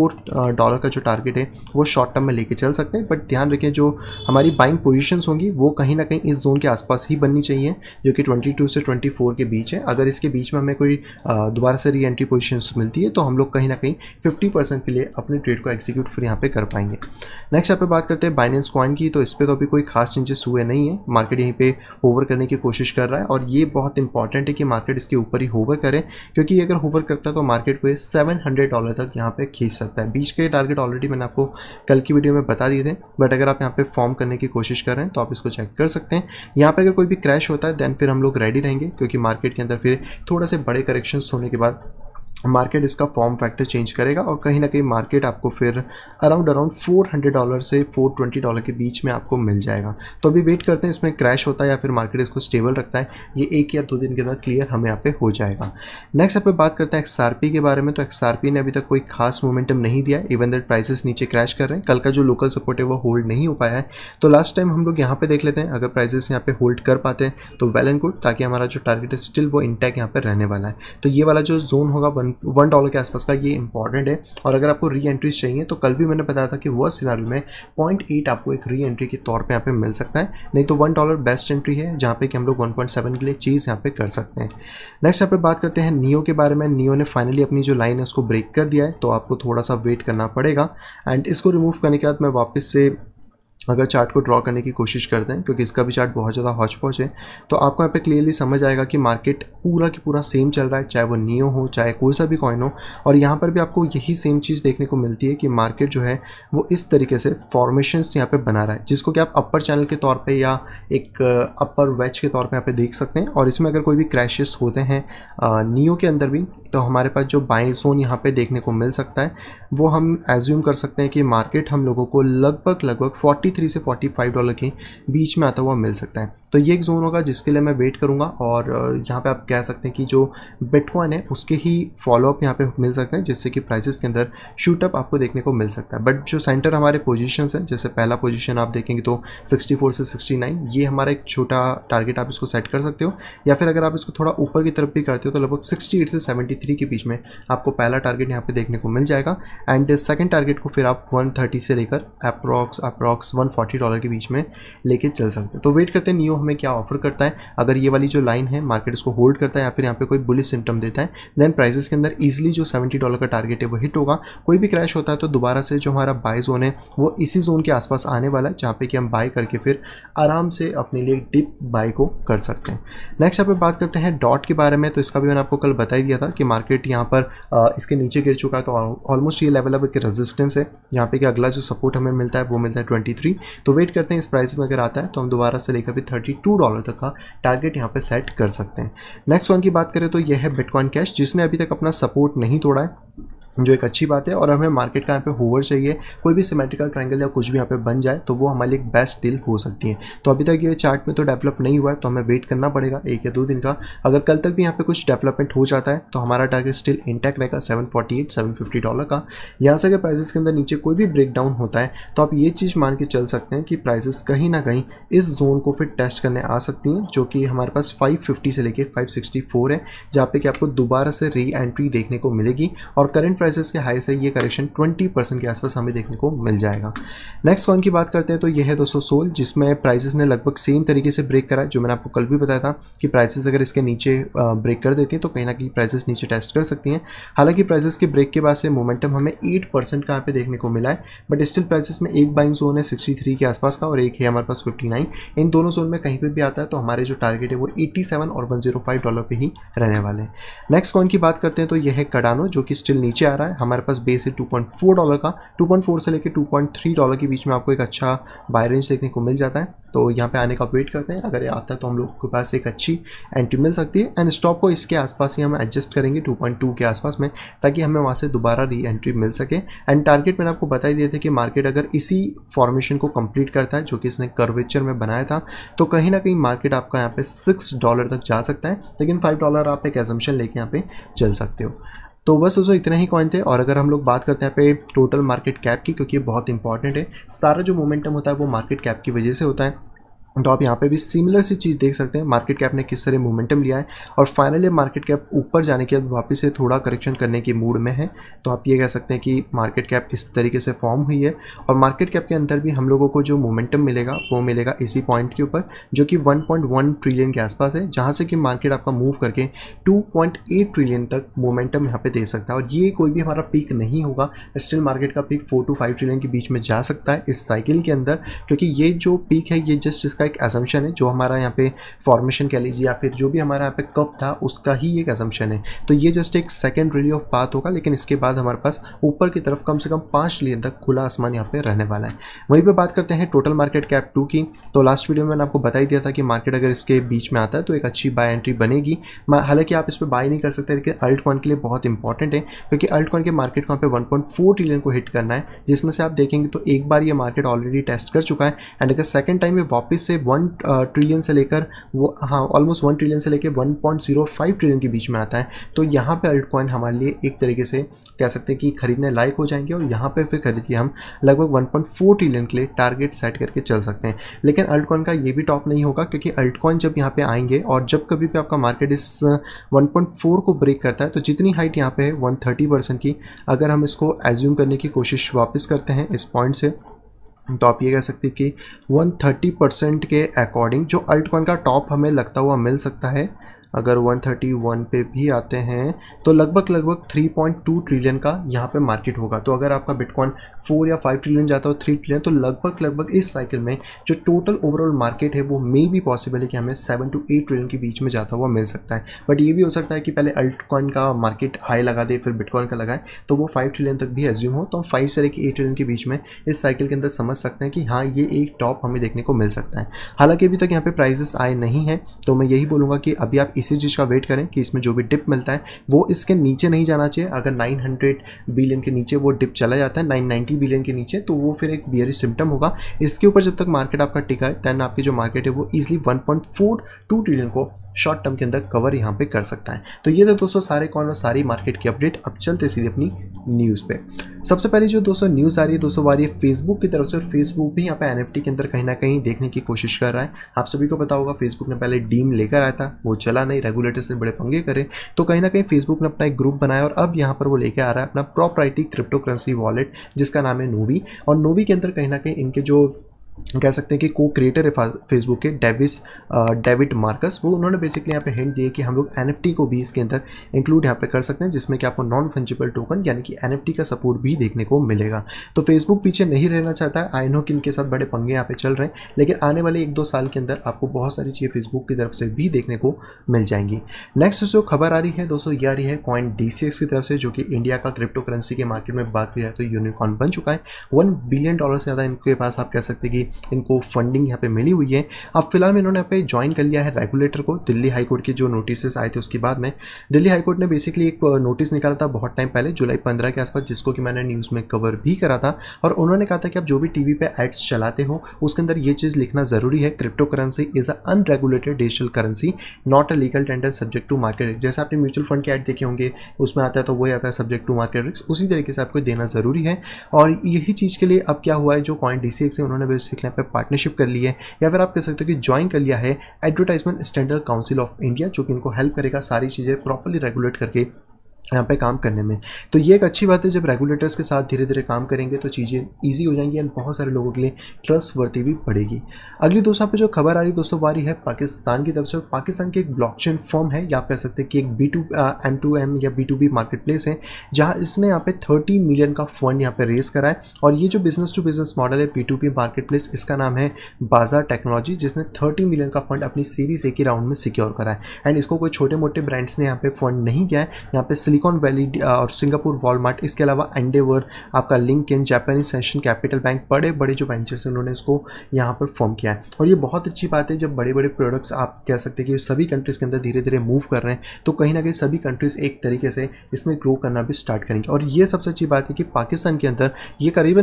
$34 का जो टारगेट है वो शॉर्ट टर्म में लेके चल सकते हैं। बट ध्यान रखें जो हमारी बाइंग पोजीशंस होंगी वो कहीं ना कहीं इस जोन के आसपास ही बननी चाहिए जो कि 22 से 24 के बीच है। अगर इसके बीच में हमें कोई दोबारा से री एंट्री पोजीशंस मिलती है तो हम लोग कहीं ना कहीं 50% के लिए अपने ट्रेड को एग्जीक्यूट फिर यहाँ पे कर पाएंगे। नेक्स्ट यहाँ पे बात करते हैं बाइनेंस कॉइन की। तो इस पर तो अभी कोई खास चेंजेस हुए नहीं है, मार्केट यहीं पे होवर करने की कोशिश कर रहा है, और ये बहुत इंपॉर्टेंट है कि मार्केट इसके ऊपर ही होवर करे, क्योंकि अगर होवर करता है तो मार्केट को $700 तक यहाँ पे खींच सकता है। बीच के टारगेट ऑलरेडी मैंने आपको कल की वीडियो में बता दिए थे, बट अगर आप यहाँ पे फॉर्म करने की कोशिश कर रहे हैं तो आप इसको चेक कर सकते हैं। यहाँ पे अगर कोई भी क्रैश होता है देन फिर हम लोग रेडी रहेंगे, क्योंकि मार्केट के अंदर फिर थोड़ा से बड़े करेक्शंस होने के बाद मार्केट इसका फॉर्म फैक्टर चेंज करेगा, और कहीं ना कहीं मार्केट आपको फिर अराउंड $400 से $420 के बीच में आपको मिल जाएगा। तो अभी वेट करते हैं इसमें क्रैश होता है या फिर मार्केट इसको स्टेबल रखता है, ये 1 या 2 दिन के अंदर क्लियर हमें यहाँ पे हो जाएगा। नेक्स्ट यहाँ पे बात करते हैं XRP के बारे में। तो XRP ने अभी तक कोई खास मोमेंटम नहीं दिया, इवन दैट प्राइसेस नीचे क्रैश कर रहे हैं। कल का जो लोकल सपोर्ट है वो होल्ड नहीं हो पाया है, तो लास्ट टाइम हम लोग यहाँ पे देख लेते हैं, अगर प्राइसेस यहाँ पे होल्ड कर पाते हैं तो वेल एंड गुड, ताकि हमारा जो टारगेट है स्टिल वो इंटैक्ट यहाँ पे रहने वाला है। तो ये वाला जो जोन होगा $1 के आसपास का, ये इंपॉर्टेंट है। और अगर आपको री एंट्रीज चाहिए तो कल भी मैंने बताया था कि वर्स्ट सिनारियो में 0.8 आपको एक री एंट्री के तौर पे यहाँ पे मिल सकता है, नहीं तो $1 बेस्ट एंट्री है जहाँ पे कि हम लोग 1.7 के लिए चीज़ यहाँ पे कर सकते हैं। नेक्स्ट यहाँ पे बात करते हैं नियो के बारे में। नियो ने फाइनली अपनी जो लाइन है उसको ब्रेक कर दिया है, तो आपको थोड़ा सा वेट करना पड़ेगा। एंड इसको रिमूव करने के बाद मैं वापस से अगर चार्ट को ड्रॉ करने की कोशिश करते हैं, क्योंकि इसका भी चार्ट बहुत ज़्यादा हौच पौच है, तो आपको यहाँ पे क्लियरली समझ आएगा कि मार्केट पूरा की पूरा सेम चल रहा है, चाहे वो नियो हो चाहे कोई सा भी कॉइन हो। और यहाँ पर भी आपको यही सेम चीज़ देखने को मिलती है कि मार्केट जो है वो इस तरीके से फॉर्मेशंस यहाँ पे बना रहा है, जिसको कि आप अपर चैनल के तौर पे या एक अपर वेज के तौर पे यहाँ पे देख सकते हैं। और इसमें अगर कोई भी क्रैशेस होते हैं नियो के अंदर भी, तो हमारे पास जो बाइंग जोन यहाँ पे देखने को मिल सकता है वो हम एज्यूम कर सकते हैं कि मार्केट हम लोगों को लगभग 43 से $45 के बीच में आता हुआ मिल सकता है। तो ये एक जोन होगा जिसके लिए मैं वेट करूँगा, और यहाँ पे आप कह सकते हैं कि जो बिटकॉइन है उसके ही फॉलोअप यहाँ पे मिल सकते हैं, जिससे कि प्राइसेस के अंदर शूटअप आपको देखने को मिल सकता है। बट जो सेंटर हमारे पोजीशंस हैं, जैसे पहला पोजीशन आप देखेंगे तो 64 से 69, ये हमारा एक छोटा टारगेट आप इसको सेट कर सकते हो, या फिर अगर आप इसको थोड़ा ऊपर की तरफ भी करते हो तो लगभग 68 से 73 के बीच में आपको पहला टारगेट यहाँ पे देखने को मिल जाएगा। एंड सेकंड टारगेट को फिर आप 130 से लेकर अप्रॉक्स $140 के बीच में लेके चल सकते हो। तो वेट करते हैं नियो हमें क्या ऑफर करता है। अगर ये वाली जो लाइन है मार्केट इसको होल्ड करता है या फिर यहाँ पे कोई बुलिश सिम्टम देता है, देन प्राइसेस के अंदर इजीली जो $70 का टारगेट है वो हिट होगा। कोई भी क्रैश होता है तो दोबारा से जो हमारा बाय जोन है वो इसी जोन के आसपास आने वाला है, जहाँ पे कि हम बाय करके फिर आराम से अपने लिए डिप बाय को कर सकते हैं। नेक्स्ट यहाँ पे बात करते हैं डॉट के बारे में। तो इसका भी मैंने आपको कल बता ही दिया था कि मार्केट यहाँ पर इसके नीचे गिर चुका है, तो ऑलमोस्ट ये लेवल अब एक रेजिस्टेंस है, यहाँ पे कि अगला जो सपोर्ट हमें मिलता है वो मिलता है 23। तो वेट करते हैं इस प्राइस में अगर आता है तो हम दोबारा से लेकर भी $32 तक का टारगेट यहाँ पे सेट कर सकते हैं। नेक्स्ट वन की बात करें तो यह है बिटकॉइन कैश, जिसने अभी तक अपना सपोर्ट नहीं तोड़ा है, जो एक अच्छी बात है। और हमें मार्केट का यहाँ पे होवर चाहिए, कोई भी सिमेट्रिकल ट्रायंगल या कुछ भी यहाँ पे बन जाए तो वो हमारे लिए एक बेस्ट डील हो सकती है। तो अभी तक ये चार्ट में तो डेवलप नहीं हुआ है, तो हमें वेट करना पड़ेगा 1 या 2 दिन का। अगर कल तक भी यहाँ पे कुछ डेवलपमेंट हो जाता है तो हमारा टारगेट स्टिल इंटैक्ट रहेगा $750 का। यहाँ से अगर प्राइसेस के अंदर नीचे कोई भी ब्रेकडाउन होता है तो आप ये चीज़ मान के चल सकते हैं कि प्राइसेस कहीं ना कहीं इस जोन को फिर टेस्ट करने आ सकती हैं, जो कि हमारे पास 550 से लेके 564 है, जहाँ पे कि आपको दोबारा से री एंट्री देखने को मिलेगी। और करंट प्राइसेस के हाई से ये करेक्शन 20% के आसपास हमें देखने को मिल जाएगा। नेक्स्ट कॉइन की बात करते हैं तो यह है दोस्तों सोल, जिसमें प्राइसेस ने लगभग सेम तरीके से ब्रेक करा है, जो मैंने आपको कल भी बताया था कि प्राइसेस अगर इसके नीचे ब्रेक कर देती हैं तो कहीं ना कहीं प्राइसेस नीचे टेस्ट कर सकती हैं। हालांकि प्राइसेस के ब्रेक के बाद से मोमेंटम हमें 8% का यहाँ पे देखने को मिला है, बट स्टिल प्राइसेस में एक बाइंग जोन है 63 के आसपास का और एक है हमारे पास 59। इन दोनों जोन में कहीं पर भी आता है तो हमारे जो टारगेट है वो 87 और $105 पे ही रहने वाले हैं। नेक्स्ट कॉइन की बात करते हैं तो यह है कार्डानो, जो कि स्टिल नीचे आ रहा है। हमारे पास बेस है $2.4 का, 2.4 से लेकर $2.3 के बीच में आपको एक अच्छा बाय रेंज देखने को मिल जाता है। तो यहाँ पे आने का वेट करते हैं, अगर ये आता है तो हम लोग के पास एक अच्छी एंट्री मिल सकती है। एंड स्टॉप को इसके आसपास ही हम एडजस्ट करेंगे 2.2 के आसपास में, ताकि हमें वहाँ से दोबारा री एंट्री मिल सके। एंड टारगेट मैंने आपको बता ही दिए थे कि मार्केट अगर इसी फॉर्मेशन को कंप्लीट करता है जो कि इसने कर्वेचर में बनाया था, तो कहीं ना कहीं मार्केट आपका यहाँ पे $6 तक जा सकता है, लेकिन $5 आप एक एजम्पशन लेके यहाँ पे चल सकते हो। तो बस दोस्तों इतने ही कॉइन थे। और अगर हम लोग बात करते हैं पे टोटल मार्केट कैप की, क्योंकि ये बहुत इंपॉर्टेंट है, सारा जो मोमेंटम होता है वो मार्केट कैप की वजह से होता है। तो आप यहाँ पे भी सिमिलर सी चीज़ देख सकते हैं, मार्केट कैप ने किस तरह मोमेंटम लिया है और फाइनली मार्केट कैप ऊपर जाने के बाद वापस से थोड़ा करेक्शन करने की मूड में है। तो आप ये कह सकते हैं कि मार्केट कैप इस तरीके से फॉर्म हुई है। और मार्केट कैप के अंदर भी हम लोगों को जो मोमेंटम मिलेगा वो मिलेगा इसी पॉइंट के ऊपर, जो कि 1.1 ट्रिलियन के आसपास है, जहाँ से कि मार्केट आपका मूव करके 2.8 ट्रिलियन तक मोमेंटम यहाँ पे दे सकता है। और ये कोई भी हमारा पीक नहीं होगा, स्टिल मार्केट का पीक 4 to 5 ट्रिलियन के बीच में जा सकता है इस साइकिल के अंदर, क्योंकि ये जो पीक है ये जस्ट इसका एक एजम्पशन है, जो हमारा यहाँ पे फॉर्मेशन कह लीजिए या फिर जो भी हमारा यहाँ पे कप था उसका ही एक एजम्पशन है। तो ये जस्ट एक सेकेंडरी ऑफ पाथ होगा, लेकिन इसके बाद हमारे पास ऊपर की तरफ कम से कम 5 ट्रिलियन तक खुला आसमान यहाँ पे रहने वाला है। वहीं पे बात करते हैं टोटल मार्केट कैप 2 की। तो लास्ट वीडियो में मैंने आपको बता ही दिया था कि मार्केट अगर इसके बीच में आता है तो एक अच्छी बाय एंट्री बनेगी। हालांकि आप इस पर बाय नहीं कर सकते, लेकिन अल्ट कॉइन के लिए बहुत इंपॉर्टेंट है, क्योंकि अल्ट कॉइन के मार्केट को यहाँ पे 1.4 ट्रिलियन को हिट करना है, जिसमें से आप देखेंगे तो एक बार ये मार्केट ऑलरेडी टेस्ट कर चुका है। एंड अगर सेकंड टाइम में वापस से 1 ट्रिलियन से लेकर वो ऑलमोस्ट 1 ट्रिलियन से लेकर 1.05 ट्रिलियन के बीच में आता है, तो यहाँ पे अल्ट कॉइन हमारे लिए एक तरीके से कह सकते हैं कि खरीदने लायक हो जाएंगे। और यहाँ पे फिर खरीद के हम लगभग 1.4 ट्रिलियन के लिए टारगेट सेट करके चल सकते हैं। लेकिन अल्ट कॉइन का ये भी टॉप नहीं होगा, क्योंकि अल्ट कॉइन जब यहाँ पे आएंगे और जब कभी भी आपका मार्केट इस 1.4 को ब्रेक करता है, तो जितनी हाइट यहाँ पे है 130% की, अगर हम इसको एज्यूम करने की कोशिश वापस करते हैं इस पॉइंट से, तो आप ये कह सकते हैं कि 130% के अकॉर्डिंग जो अल्ट कॉइन का टॉप हमें लगता हुआ मिल सकता है। अगर 131 पे भी आते हैं तो लगभग 3.2 ट्रिलियन का यहाँ पे मार्केट होगा। तो अगर आपका बिटकॉइन 4 या 5 ट्रिलियन जाता हो 3 ट्रिलियन, तो लगभग इस साइकिल में जो टोटल ओवरऑल मार्केट है वो मे भी पॉसिबल है कि हमें 7 to 8 ट्रिलियन के बीच में जाता हुआ मिल सकता है। बट ये भी हो सकता है कि पहले अल्ट कॉइन का मार्केट हाई लगा दे फिर बिटकॉइन का लगाए, तो वो 5 ट्रिलियन तक भी एज्यूम हो। तो हम 5 से लेकर 8 ट्रिलियन के बीच में इस साइकिल के अंदर समझ सकते हैं कि हाँ ये एक टॉप हमें देखने को मिल सकता है। हालांकि अभी तक यहाँ पे प्राइसेस आए नहीं हैं, तो मैं यही बोलूँगा कि अभी आप इसी चीज़ का वेट करें कि इसमें जो भी डिप मिलता है वो इसके नीचे नहीं जाना चाहिए। अगर 900 बिलियन के नीचे वो डिप चला जाता है 990 बिलियन के नीचे, तो वो फिर एक बियरिश सिम्टम होगा। इसके ऊपर जब तक मार्केट आपका टिका है देन आपकी जो मार्केट है वो इजीली 1.42 ट्रिलियन को शॉर्ट टर्म के अंदर कवर यहाँ पे कर सकता है। तो ये तो दोस्तों सारे कॉइन और सारी मार्केट की अपडेट। अब चलते सीधे अपनी न्यूज़ पे। सबसे पहले जो दोस्तों न्यूज़ आ रही है दोस्तों आ रही है फेसबुक की तरफ से, और फेसबुक भी यहाँ पे एनएफटी के अंदर कहीं ना कहीं देखने की कोशिश कर रहा है। आप सभी को पता होगा फेसबुक ने पहले डीम लेकर आया था, वो चला नहीं, रेगुलेटर से बड़े पंगे करे, तो कहीं ना कहीं फेसबुक ने अपना एक ग्रुप बनाया और अब यहाँ पर वो लेकर आ रहा है अपना प्रोप्राइटरी क्रिप्टो करेंसी वॉलेट जिसका नाम है नोवी। और नोवी के अंदर कहीं ना कहीं इनके जो कह सकते हैं कि को क्रिएटर है फेसबुक के डेविड मार्कस, वो उन्होंने बेसिकली यहाँ पे हिंट दिए कि हम लोग एनएफटी को भी इसके अंदर इंक्लूड यहाँ पे कर सकते हैं, जिसमें कि आपको नॉन फंजिबल टोकन यानी कि एनएफटी का सपोर्ट भी देखने को मिलेगा। तो फेसबुक पीछे नहीं रहना चाहता है। आई नो कि इनके साथ बड़े पंगे यहाँ पे चल रहे हैं, लेकिन आने वाले 1-2 साल के अंदर आपको बहुत सारी चीज़ें फेसबुक की तरफ से भी देखने को मिल जाएंगी। नेक्स्ट जो खबर आ रही है दोस्तों ये आ रही है कॉइन DCX की तरफ से, जो कि इंडिया का क्रिप्टो करेंसी के मार्केट में बात की जाए तो यूनिकॉर्न बन चुका है। $1 बिलियन से ज़्यादा इनके पास आप कह सकते हैं कि इनको फंडिंग यहाँ पे मिली हुई है। अब फिलहाल में इन्होंने यहाँ पे ज्वाइन कर लिया है रेगुलेटर को। दिल्ली हाईकोर्ट के जो नोटिस आए थे उसके बाद में दिल्ली हाईकोर्ट ने बेसिकली एक नोटिस निकाला था बहुत टाइम पहले, जुलाई 15 के आसपास, जिसको कि मैंने न्यूज़ में कवर भी करा था। और उन्होंने कहा था कि आप जो भी टीवी पे एड्स चलाते हो उसके अंदर ये चीज़ लिखना ज़रूरी है, crypto currency is a unregulated digital currency not a legal tender subject to market risk. जैसे आपने म्यूचुअल फंड के ऐड देखे होंगे उसमें आता है तो वही आता है सब्जेक्ट टू मार्केट रिस्क, उसी तरीके से आपको देना ज़रूरी है। और यही चीज़ के लिए अब क्या हुआ है, जो कॉइन DCX है उन्होंने बेसिकली यहाँ पे पार्टनरशिप कर ली है, या फिर आप कह सकते हो कि ज्वाइन कर लिया है advertisement standard council of India, जो कि इनको हेल्प करेगा सारी चीज़ें प्रॉपर्ली रेगुलेट करके यहाँ पे काम करने में। तो ये एक अच्छी बात है, जब रेगुलेटर्स के साथ धीरे धीरे काम करेंगे तो चीज़ें इजी हो जाएंगी एंड बहुत सारे लोगों के लिए ट्रस्टवर्दी भी बढ़ेगी। अगली दोस्तों यहाँ पे जो खबर आ रही है दोस्तों आ रही है पाकिस्तान की तरफ से। पाकिस्तान की एक ब्लॉकचेन फर्म है, या आप कह सकते हैं कि एक M2M या B2B मार्केट प्लेस है, जहाँ इसने यहाँ पे 30 मिलियन का फंड यहाँ पे रेस करा है। और ये जो बिजनेस टू बिजनेस मॉडल है B2B मार्केट प्लेस, इसका नाम है बाजार टेक्नोलॉजी, जिसने 30 मिलियन का फंड अपनी सीरीज ए की राउंड में सिक्योर करा है। एंड इसको कोई छोटे मोटे ब्रांड्स ने यहाँ पे फंड नहीं किया है। यहाँ पे सिलिकॉन वैली और सिंगापुर वॉलमार्ट, इसके अलावा एंडेवर, आपका Lincoln, Japanese session capital bank, बड़े बड़े जो वेंचर्स हैं उन्होंने इसको यहाँ पर फॉर्म किया है। और ये बहुत अच्छी बात है जब बड़े बड़े प्रोडक्ट्स आप कह सकते हैं कि सभी कंट्रीज़ के अंदर धीरे धीरे मूव कर रहे हैं, तो कहीं ना कहीं सभी कंट्रीज़ एक तरीके से इसमें ग्रो करना भी स्टार्ट करेंगे। और ये सबसे अच्छी बात है कि पाकिस्तान के अंदर ये करीबन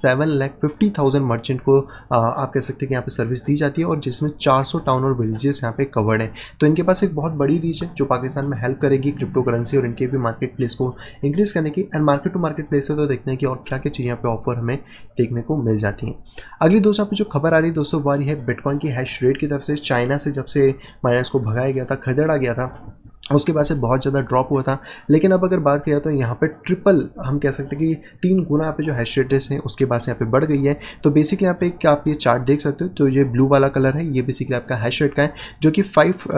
7,50,000 मर्चेंट को आप कह सकते हैं कि यहाँ पे सर्विस दी जाती है, और जिसमें 400 टाउन और विलेजेस यहाँ पे कवर्ड है। तो इनके पास एक बहुत बड़ी रीच है जो पाकिस्तान में हेल्प करेगी क्रिप्टो करेंसी और इनके भी मार्केट प्लेस को इंक्रीज करने की। And market to marketplace से तो देखते हैं कि और क्या क्या चीज़ें यहाँ पे ऑफर हमें देखने को मिल जाती हैं। अगली दोस्तों यहाँ पे जो खबर आ रही है दोस्तों वो आ रही है बिटकॉइन की हैश रेट की तरफ से। चाइना से जब से माइनर्स को भगाया गया था, खदेड़ा गया था, उसके बाद से बहुत ज़्यादा ड्रॉप हुआ था। लेकिन अब अगर बात किया तो यहाँ पे ट्रिपल हम कह सकते हैं कि 3 गुना यहाँ पे जो हैश रेट्स हैं उसके बाद से यहाँ पे बढ़ गई है। तो बेसिकली यहाँ पे क्या आप ये चार्ट देख सकते हो, तो ये ब्लू वाला कलर है, ये बेसिकली आपका हैश रेट का है, जो कि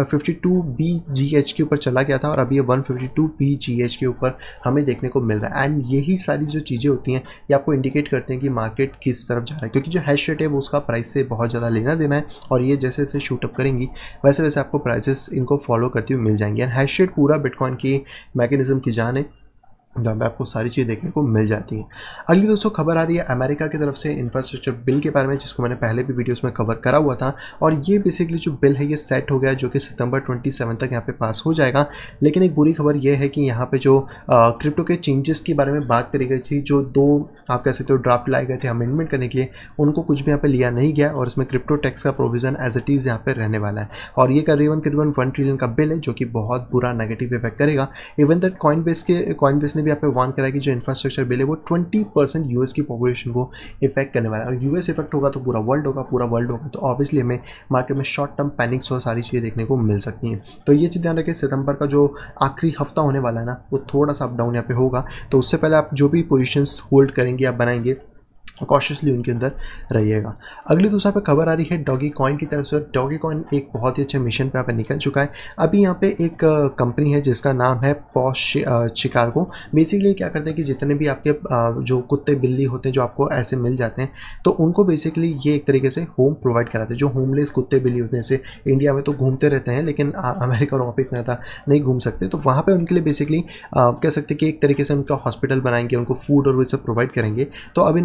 552 BGH के ऊपर चला गया था और अभी ये 152 BGH के ऊपर हमें देखने को मिल रहा है। एंड यही सारी जो चीज़ें होती हैं ये आपको इंडिकेट करते हैं कि मार्केट किस तरफ जा रहा है, क्योंकि जो हैश रेट है वो उसका प्राइस से बहुत ज़्यादा लेना देना है, और ये जैसे जैसे शूटअप करेंगी वैसे वैसे आपको प्राइसेस इनको फॉलो करती हुई मिल जाएंगी। एंड हैश रेट पूरा बिटकॉइन की मैकेनिज्म की जान है, जहाँ पे आपको सारी चीज़ें देखने को मिल जाती हैं। अगली दोस्तों खबर आ रही है अमेरिका की तरफ से इंफ्रास्ट्रक्चर बिल के बारे में, जिसको मैंने पहले भी वीडियोस में कवर करा हुआ था। और ये बेसिकली जो बिल है ये सेट हो गया, जो कि सितंबर 27 तक यहाँ पे पास हो जाएगा। लेकिन एक बुरी खबर ये है कि यहाँ पे जो क्रिप्टो के चेंजेस के बारे में बात करी गई थी, जो 2 आप कह सकते हो ड्राफ्ट लाए गए थे अमेंडमेंट करने के लिए, उनको कुछ भी यहाँ पे लिया नहीं गया, और इसमें क्रिप्टो टैक्स का प्रोविजन एज इट इज़ यहाँ पे रहने वाला है। और ये करीबन 1 ट्रिलियन का बिल है, जो कि बहुत बुरा नेगेटिव इफेक्ट करेगा। इवन दैट कॉइनबेस ने भी यहाँ पे वार्न करा कि जो इंफ्रास्ट्रक्चर बिल है वो 20% यूएस की पॉपुलेशन को इफेक्ट करने वाला है। और यूएस इफेक्ट होगा तो पूरा वर्ल्ड होगा, तो ऑब्वियसली हमें मार्केट में शॉर्ट टर्म पैनिक्स और सारी चीज़ें देखने को मिल सकती हैं। तो ये चीज़ ध्यान रखें, सितंबर का जो आखिरी हफ्ता होने वाला है ना, वो थोड़ा सा अप डाउन यहाँ पे होगा। तो उससे पहले आप जो भी पोजीशंस होल्ड करेंगे या बनाएंगे, कॉशियसली उनके अंदर रहिएगा। अगली दूसरा पे खबर आ रही है डॉगी कॉइन की तरफ से। डॉगी कॉइन एक बहुत ही अच्छे मिशन पे यहाँ पे निकल चुका है। अभी यहाँ पे एक कंपनी है जिसका नाम है पॉश शिकागो। बेसिकली क्या करते हैं कि जितने भी आपके जो कुत्ते बिल्ली होते हैं जो आपको ऐसे मिल जाते हैं, तो उनको बेसिकली ये एक तरीके से होम प्रोवाइड कराते हैं। जो होमलेस कुत्ते बिल्ली होते हैं, जैसे इंडिया में तो घूमते रहते हैं, लेकिन अमेरिका और वहाँ पर इतना ज़्यादा नहीं घूम सकते, तो वहाँ पर उनके लिए बेसिकली कह सकते हैं कि एक तरीके से उनका हॉस्पिटल बनाएंगे, उनको फूड और वो सब प्रोवाइड करेंगे। तो अब इन्होंने बेसिकली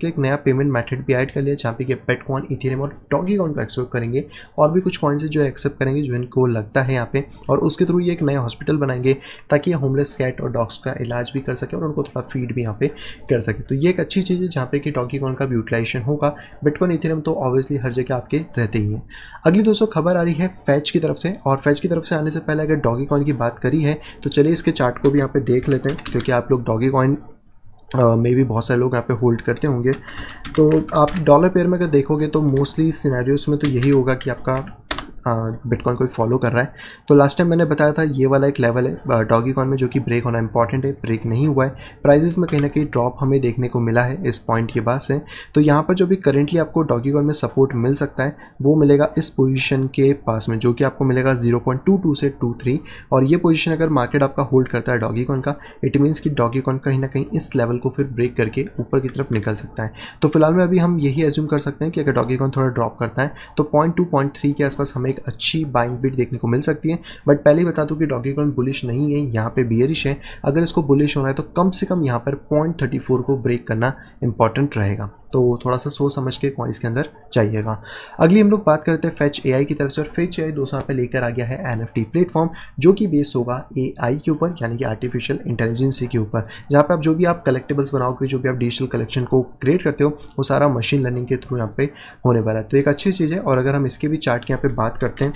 बेसिकली एक नया पेमेंट मेथड भी ऐड कर लिया जहाँ पे कि बिटकॉइन, इथेरियम और डॉगी कॉइन को एक्सेप्ट करेंगे, और भी कुछ कॉइन्स जो एक्सेप्ट करेंगे जो इनको लगता है यहाँ पे, और उसके थ्रू ये एक नया हॉस्पिटल बनाएंगे ताकि ये होमलेस कैट और डॉग्स का इलाज भी कर सके और उनको थोड़ा फीड भी यहाँ पे कर सके। तो ये एक अच्छी चीज़ है जहाँ पे कि डॉगी कॉइन का भी यूटिलाइजेशन होगा। बिटकॉइन, इथेरियम तो ऑब्वियसली हर जगह आपके रहते ही हैं। अगली दोस्तों खबर आ रही है फैच की तरफ से, और फैच की तरफ से आने से पहले अगर डॉगी कॉइन की बात करी है तो चलिए इसके चार्ट को भी यहाँ पे देख लेते हैं, क्योंकि आप लोग डॉगी कॉइन में भी बहुत सारे लोग यहाँ पे होल्ड करते होंगे। तो आप डॉलर पेयर में अगर देखोगे तो मोस्टली सिनेरियोस में तो यही होगा कि आपका बिटकॉइन कोई फॉलो कर रहा है। तो लास्ट टाइम मैंने बताया था ये वाला एक लेवल है डॉगी कॉइन में जो कि ब्रेक होना इंपॉर्टेंट है, ब्रेक नहीं हुआ है। प्राइजेस में कहीं ना कहीं ड्रॉप हमें देखने को मिला है इस पॉइंट के बाद से। तो यहाँ पर जो भी करेंटली आपको डॉगी कॉइन में सपोर्ट मिल सकता है वो मिलेगा इस पोजीशन के पास में, जो कि आपको मिलेगा 0.22 से 23। और ये पोजीशन अगर मार्केट आपका होल्ड करता है डॉगी कॉइन का, इट मीन्स कि डॉगी कॉइन कहीं ना कहीं इस लेवल को फिर ब्रेक करके ऊपर की तरफ निकल सकता है। तो फिलहाल में अभी हम यही एज्यूम कर सकते हैं कि अगर डॉगी कॉइन थोड़ा ड्रॉप करता है तो 0.2-0.3 के आसपास हमें एक अच्छी बाइंग बिट देखने को मिल सकती है। बट पहले ही बता दूं कि डॉगी कॉइन बुलिश नहीं है, यहाँ पे बियरिश है। अगर इसको बुलिश होना है तो कम से कम यहाँ पर 0.34 को ब्रेक करना इंपॉर्टेंट रहेगा। तो थोड़ा सा सोच समझ के कॉइन्स के अंदर जाइएगा। अगली हम लोग बात करते हैं फैच एआई की तरफ से, और फैच एआई दोस्तों यहाँ पे लेकर आ गया है एनएफटी प्लेटफॉर्म जो कि बेस होगा एआई के ऊपर, यानी कि आर्टिफिशियल इंटेलिजेंस के ऊपर, जहाँ पे आप जो भी आप कलेक्टिबल्स बनाओगे, जो भी आप डिजिटल कलेक्शन को क्रिएट करते हो वो सारा मशीन लर्निंग के थ्रू यहाँ पे होने वाला है। तो एक अच्छी चीज़ है। और अगर हम इसके भी चार्ट के यहाँ पे बात करते हैं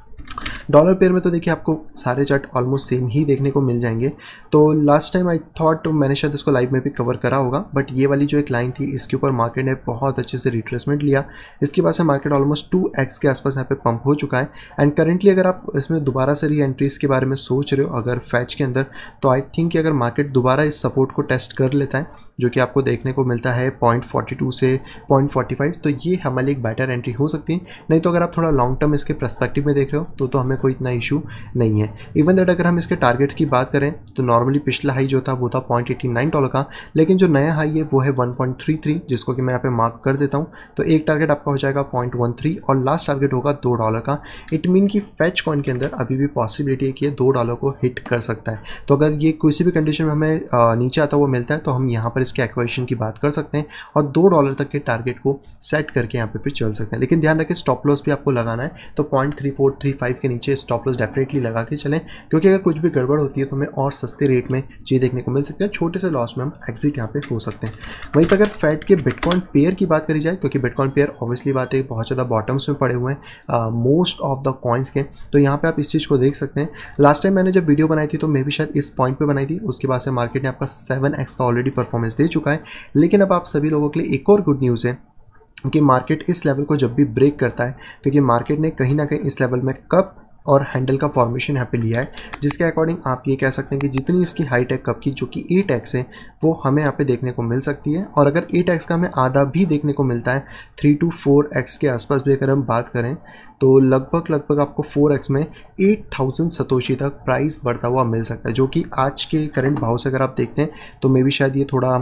डॉलर पेयर में तो देखिए आपको सारे चार्ट ऑलमोस्ट सेम ही देखने को मिल जाएंगे। तो लास्ट टाइम आई थॉट मैंने शायद इसको लाइव में भी कवर करा होगा, बट ये वाली जो एक लाइन थी इसके ऊपर मार्केट ने बहुत अच्छे से रिट्रेसमेंट लिया। इसके बाद से मार्केट ऑलमोस्ट 2x के आसपास यहाँ पे पंप हो चुका है। एंड करेंटली अगर आप इसमें दोबारा से री एंट्रीज के बारे में सोच रहे हो अगर फैच के अंदर, तो आई थिंक कि अगर मार्केट दोबारा इस सपोर्ट को टेस्ट कर लेता है जो कि आपको देखने को मिलता है 0.42 से 0.45, तो ये हमारे लिए एक बेटर एंट्री हो सकती है। नहीं तो अगर आप थोड़ा लॉन्ग टर्म इसके पर्सपेक्टिव में देख रहे हो तो हमें कोई इतना इशू नहीं है। इवन दैट अगर हम इसके टारगेट की बात करें तो नॉर्मली पिछला हाई जो था वो था $0.89 का, लेकिन जो नया हाई है वो है 1.33, जिसको कि मैं यहाँ पे मार्क कर देता हूँ। तो एक टारगेट आपका हो जाएगा 0.13 और लास्ट टारगेट होगा $2 का। इट मीन कि फैच कॉइन के अंदर अभी भी पॉसिबिलिटी है कि ये $2 को हिट कर सकता है। तो अगर ये किसी भी कंडीशन में हमें नीचे आता हुआ मिलता है तो हम यहाँ पर इसके एक्वेशन की बात कर सकते हैं और $2 तक के टारगेट को सेट करके यहाँ पे फिर चल सकते हैं। लेकिन ध्यान रखें स्टॉप लॉस भी आपको लगाना है, तो 0.3435 के नीचे स्टॉप लॉस डेफिनेटली लगा के चलें, क्योंकि अगर कुछ भी गड़बड़ होती है तो हमें और सस्ते रेट में चीज़ देखने को मिल सकती है। छोटे से लॉस में हम एग्जिट यहाँ पे हो सकते हैं। वहीं पर अगर फैट के बिटकॉइन पेयर की बात करी जाए, क्योंकि बिटकॉइन पेयर ऑब्वियसली बात है बहुत ज़्यादा बॉटम्स में पड़े हुए हैं मोस्ट ऑफ द कॉइन्स के, तो यहाँ पे आप इस चीज़ को देख सकते हैं। लास्ट टाइम मैंने जब वीडियो बनाई थी तो मैं भी शायद इस पॉइंट पे बनाई थी, उसके बाद से मार्केट ने आपका 7x का ऑलरेडी परफॉर्मेंस दे चुका है। लेकिन अब आप सभी लोगों के लिए एक और गुड न्यूज़ है कि मार्केट इस लेवल को जब भी ब्रेक करता है, क्योंकि मार्केट ने कहीं ना कहीं इस लेवल में कप और हैंडल का फॉर्मेशन यहाँ पे लिया है, जिसके अकॉर्डिंग आप ये कह सकते हैं कि जितनी इसकी हाइट है कप की जो कि 8x है वो हमें यहाँ पे देखने को मिल सकती है। और अगर 8x का हमें आधा भी देखने को मिलता है 3 to 4x के आसपास भी अगर हम बात करें तो लगभग आपको 4x में 8000 सतोशी तक प्राइस बढ़ता हुआ मिल सकता है, जो कि आज के करंट भाव से अगर आप देखते हैं तो मे भी शायद ये थोड़ा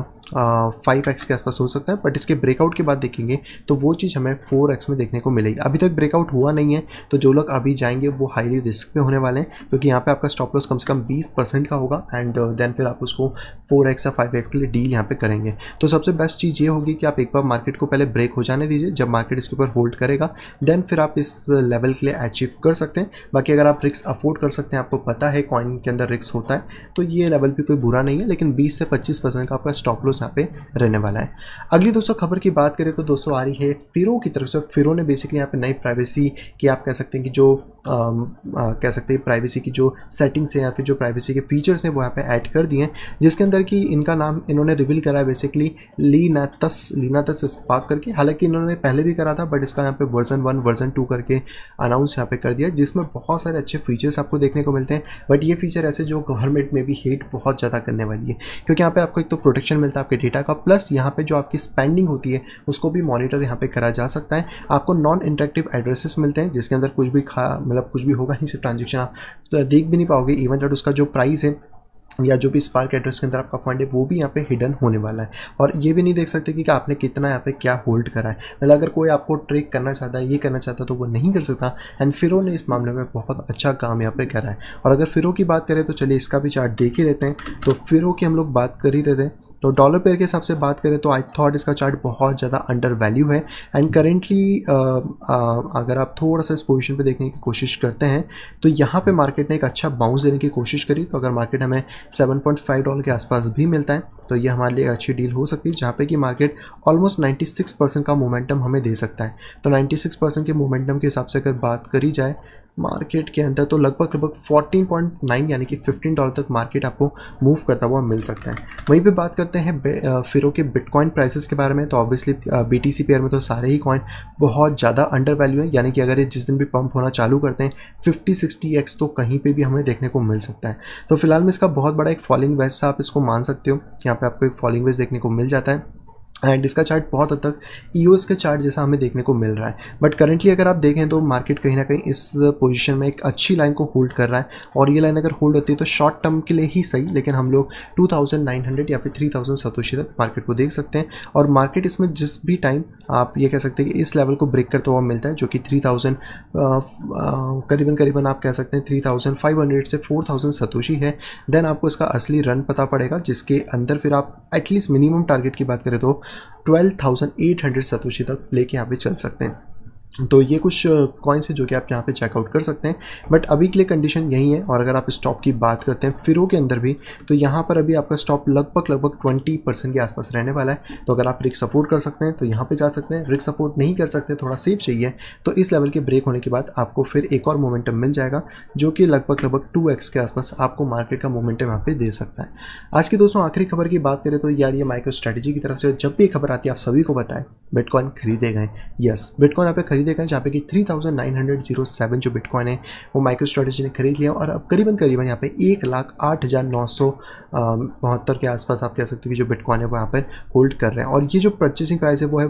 5x के आसपास हो सकता है। बट इसके ब्रेकआउट के बाद देखेंगे तो वो चीज़ हमें 4x में देखने को मिलेगी। अभी तक ब्रेकआउट हुआ नहीं है, तो जो लोग अभी जाएंगे वो हाईली रिस्क में होने वाले हैं, क्योंकि यहाँ पे आपका स्टॉप लॉस कम से कम 20% का होगा एंड देन फिर आप उसको 4x या 5x के लिए डील यहाँ पे करेंगे। तो सबसे बेस्ट चीज़ ये होगी कि आप एक बार मार्केट को पहले ब्रेक हो जाने दीजिए, जब मार्केट इसके ऊपर होल्ड करेगा देन फिर आप इस लेवल के लिए अचीव कर सकते हैं। बाकी अगर आप रिस्क अफोर्ड कर सकते हैं, आपको पता है कॉइन के अंदर रिस्क होता है, तो ये लेवल भी कोई बुरा नहीं है, लेकिन 20 से 25% का आपका स्टॉप लॉस यहाँ पे रहने वाला है। अगली दोस्तों खबर की बात करें तो दोस्तों आ रही है फिरो की तरफ से। फिरो ने बेसिकली यहाँ पे नई प्राइवेसी की आप कह सकते हैं कि जो कह सकते हैं प्राइवेसी की जो सेटिंग्स है या फिर जो प्राइवेसी के फीचर्स हैं वो यहाँ पे ऐड कर दिए हैं, जिसके अंदर कि इनका नाम इन्होंने रिवील करा है बेसिकली लीनातस स्पार्क करके। हालांकि इन्होंने पहले भी करा था बट इसका यहाँ पे वर्जन 1 वर्जन 2 करके अनाउंस यहाँ पे कर दिया, जिसमें बहुत सारे अच्छे फीचर्स आपको देखने को मिलते हैं। बट ये फीचर ऐसे जो गवर्नमेंट में भी हेट बहुत ज़्यादा करने वाली है, क्योंकि यहाँ पे आपको एक तो प्रोटेक्शन मिलता है आपके डेटा का, प्लस यहाँ पे जो आपकी स्पेंडिंग होती है उसको भी मॉनिटर यहाँ पे करा जा सकता है। आपको नॉन इंटरेक्टिव एड्रेसेस मिलते हैं जिसके अंदर कुछ भी मतलब कुछ भी होगा नहीं, सिर्फ ट्रांजेक्शन आप तो देख भी नहीं पाओगे। इवन दैट उसका जो प्राइस है या जो भी स्पार्क एड्रेस के अंदर आपका फंड है वो भी यहाँ पे हिडन होने वाला है, और ये भी नहीं देख सकते कि आपने कितना यहाँ पे क्या होल्ड करा है। मतलब अगर कोई आपको ट्रेक करना चाहता है, ये करना चाहता है तो वो नहीं कर सकता। एंड फिरो ने इस मामले में बहुत अच्छा काम यहाँ पे करा है। और अगर फिरो की बात करें तो चलिए इसका भी चार्ट देख ही लेते हैं। तो फिरो की हम लोग बात कर ही रहे थे, तो डॉलर पेयर के हिसाब से बात करें तो आई थॉट इसका चार्ट बहुत ज़्यादा अंडर वैल्यू है। एंड करेंटली अगर आप थोड़ा सा इस पोजीशन पे देखने की कोशिश करते हैं तो यहाँ पे मार्केट ने एक अच्छा बाउंस देने की कोशिश करी। तो अगर मार्केट हमें $7.5 के आसपास भी मिलता है तो ये हमारे लिए अच्छी डील हो सकती है, जहाँ पे कि मार्केट ऑलमोस्ट 96% का मोमेंटम हमें दे सकता है। तो 96% के मोमेंटम के हिसाब से अगर बात करी जाए मार्केट के अंदर तो लगभग 14.9 यानी कि $15 तक मार्केट आपको मूव करता हुआ मिल सकता है। वहीं पे बात करते हैं फिरो के बिटकॉइन प्राइसेस के बारे में। तो ऑब्वियसली BTC पेयर में तो सारे ही कॉइन बहुत ज़्यादा अंडर वैल्यू है, यानी कि अगर ये जिस दिन भी पंप होना चालू करते हैं 50-60x तो कहीं पे भी हमें देखने को मिल सकता है। तो फिलहाल में इसका बहुत बड़ा एक फॉलिंग वेज सा आप इसको मान सकते हो। यहाँ पे आपको एक फॉलिंग वेज देखने को मिल जाता है एंड इसका चार्ट बहुत हद तक EOS के चार्ट जैसा हमें देखने को मिल रहा है। बट करंटली अगर आप देखें तो मार्केट कहीं ना कहीं इस पोजीशन में एक अच्छी लाइन को होल्ड कर रहा है, और ये लाइन अगर होल्ड होती है तो शॉर्ट टर्म के लिए ही सही, लेकिन हम लोग 2900 या फिर 3000 सतोशी तक मार्केट को देख सकते हैं। और मार्केट इसमें जिस भी टाइम आप ये कह सकते हैं कि इस लेवल को ब्रेक करता हुआ मिलता है, जो कि 3000 करीबन आप कह सकते हैं 3500 से 4000 सतोशी है, देन आपको इसका असली रन पता पड़ेगा, जिसके अंदर फिर आप एटलीस्ट मिनिमम टारगेट की बात करें तो 12,800 सतोशी तक लेके यहाँ पे चल सकते हैं। तो ये कुछ कॉइन्स है जो कि आप यहाँ पे चेकआउट कर सकते हैं। बट अभी के लिए कंडीशन यही है। और अगर आप स्टॉप की बात करते हैं फिरो के अंदर भी, तो यहाँ पर अभी आपका स्टॉप लगभग 20% के आसपास रहने वाला है। तो अगर आप रिस्क अफोर्ड कर सकते हैं तो यहाँ पे जा सकते हैं, रिस्क अफोर्ड नहीं कर सकते, थोड़ा सेफ चाहिए, तो इस लेवल के ब्रेक होने के बाद आपको फिर एक और मोमेंटम मिल जाएगा, जो कि लगभग 2x के आसपास आपको मार्केट का मोमेंटम यहाँ पे दे सकता है। आज की दोस्तों आखिरी खबर की बात करें तो यार ये माइक्रो स्ट्रेटेजी की तरफ से जब भी खबर आती है आप सभी को बताएं बिटकॉइन खरीदे गए। यस, बिटकॉइन यहाँ पे खरीदे गए, जहाँ पे कि 3907 जो बिटकॉइन है वो माइक्रो स्ट्रेटेजी ने खरीद लिया, और अब करीबन यहाँ पे 1,08,972 के आसपास आप कह सकते हैं कि जो बिटकॉइन है वो यहाँ पर होल्ड कर रहे हैं। और ये जो परचेसिंग प्राइस है वो है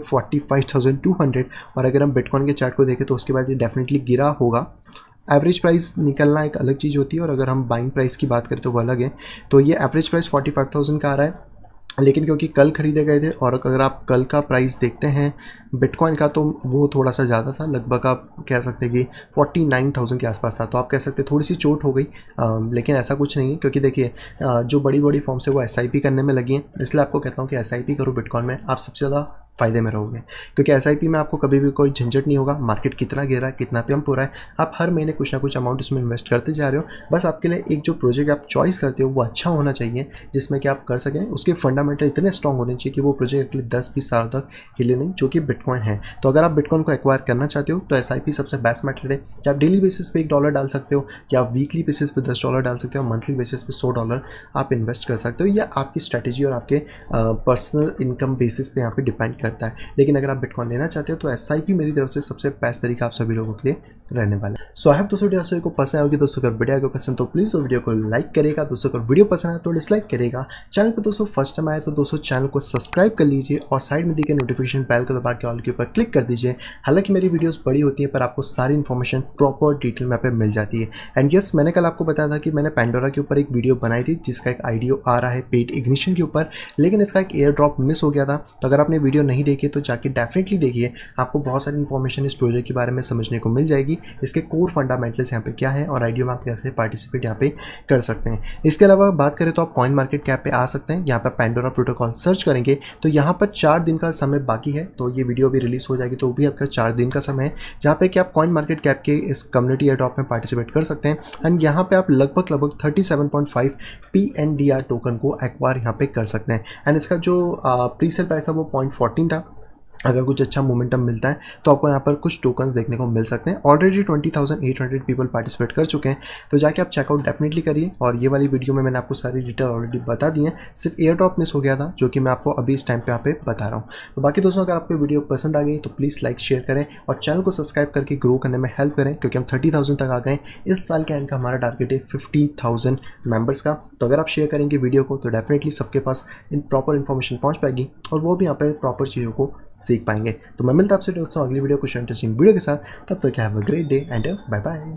45,200। और अगर हम बिटकॉइन के चार्ट को देखें तो उसके बाद ये डेफिनेटली गिरा होगा। एवरेज प्राइस निकलना एक अलग चीज़ होती है, और अगर हम बाइंग प्राइस की बात करें तो वो अलग है। तो ये एवरेज प्राइस 45,000 का आ रहा है, लेकिन क्योंकि कल खरीदे गए थे, और अगर आप कल का प्राइस देखते हैं बिटकॉइन का तो वो थोड़ा सा ज़्यादा था, लगभग आप कह सकते हैं कि 49,000 के आसपास था। तो आप कह सकते हैं थोड़ी सी चोट हो गई, लेकिन ऐसा कुछ नहीं है, क्योंकि देखिए जो बड़ी बड़ी फॉर्म्स है वो SIP करने में लगी हैं। इसलिए आपको कहता हूँ कि SIP करो बिटकॉइन में, आप सबसे ज़्यादा फ़ायदे में रहोगे, क्योंकि SIP में आपको कभी भी कोई झंझट नहीं होगा। मार्केट कितना गिर रहा है, कितना पंप हो रहा है, आप हर महीने कुछ ना कुछ अमाउंट उसमें इन्वेस्ट करते जा रहे हो। बस आपके लिए एक जो प्रोजेक्ट आप चॉइस करते हो वो अच्छा होना चाहिए, जिसमें कि आप कर सकें, उसके फंडामेंटल इतने स्ट्रॉन्ग होने चाहिए कि वो प्रोजेक्ट अगले 10-20 साल तक हिले नहीं, जो कि बिटकॉइन है। तो अगर आप बिटकॉइन को एक्वायर करना चाहते हो तो SIP सबसे बेस्ट मेथड है। कि आप डेली बेसिस पे $1 डाल सकते हो, या वीकली बेसिस पे $10 डाल सकते हो, मंथली बेसिस पे $100 आप इन्वेस्ट कर सकते हो। या आपकी स्ट्रैटेजी और आपके पर्सनल इनकम बेसिस पे यहाँ पे डिपेंड करता है। लेकिन अगर आप बिटकॉइन लेना चाहते हो तो SIP मेरी तरफ से सबसे बेस्ट तरीका आप सभी लोगों के लिए रहने वाला है। सो आई होप दोस्तों वीडियो सभी को पसंद आएगी। दोस्तों अगर वीडियो को पसंद तो प्लीज़ वीडियो को लाइक करेगा, दोस्तों अगर वीडियो पसंद आए तो डिसलाइक करेगा। चैनल पर दोस्तों फर्स्ट टाइम आए तो दोस्तों चैनल को सब्सक्राइब कर लीजिए, और साइड में दी गई नोटिफिकेशन बेल को दबा के ऑल के ऊपर क्लिक कर दीजिए। हालांकि मेरी वीडियोस बड़ी होती हैं पर आपको सारी इन्फॉर्मेशन प्रॉपर डिटेल में पे मिल जाती है। एंड यस, मैंने कल आपको बताया था कि मैंने पेंडोरा के ऊपर एक वीडियो बनाई थी, जिसका एक आइडियो आ रहा है पेड इग्निशन के ऊपर, लेकिन इसका एक एयर ड्रॉप मिस हो गया था। तो अगर आपने वीडियो नहीं देखी तो जाके डेफिनेटली देखिए, आपको बहुत सारी इन्फॉर्मेशन इस प्रोजेक्ट के बारे में समझने को मिल जाएगी। इसके कोर फंडामेंटल्स यहाँ पे क्या है, और आइडियो में आप कैसे पार्टिसिपेट यहाँ पे कर सकते हैं। इसके अलावा बात करें तो आप कॉइन मार्केट कैप पे आ सकते हैं। यहाँ पे पेंडोरा प्रोटोकॉल सर्च करेंगे तो यहाँ पर 4 दिन का समय बाकी है। तो ये वीडियो भी रिलीज हो जाएगी तो भी आपका 4 दिन का समय है, जहाँ पे कि आप कॉइन मार्केट कैप के इस कम्युनिटी एयर ड्रॉप में पार्टिसिपेट कर सकते हैं। एंड यहाँ पे आप लगभग 37.5 PNDR टोकन को एक्वायर यहाँ पे कर सकते हैं। एंड इसका जो प्री सेल प्राइस था वो 0.14 था। अगर कुछ अच्छा मोमेंटम मिलता है तो आपको यहाँ पर कुछ टोकन्स देखने को मिल सकते हैं। ऑलरेडी 20,800 पीपल पार्टिसिपेट कर चुके हैं, तो जाके आप चेकआउट डेफिनेटली करिए। और ये वाली वीडियो में मैंने आपको सारी डिटेल ऑलरेडी बता दी है, सिर्फ एयर ड्रॉप मिस हो गया था, जो कि मैं आपको अभी इस टाइम पे यहाँ पे बता रहा हूँ। तो बाकी दोस्तों अगर आपको वीडियो पसंद आ गई तो प्लीज़ लाइक शेयर करें, और चैनल को सब्सक्राइब करके ग्रो करने में हेल्प करें, क्योंकि हम 30,000 तक आ गए। इस साल के एंड का हमारा टारगेट है 50,000 मेंबर्स का। तो अगर आप शेयर करेंगे वीडियो को तो डेफिनेटली सबके पास प्रॉपर इन्फॉर्मेशन पहुँच पाएगी, और वो भी यहाँ पे प्रॉपर चीज़ों को सीख पाएंगे। तो मैं मिलता आपसे दोस्तों अगली वीडियो कुछ इंटरेस्टिंग वीडियो के साथ। तब तक have a great day and bye bye.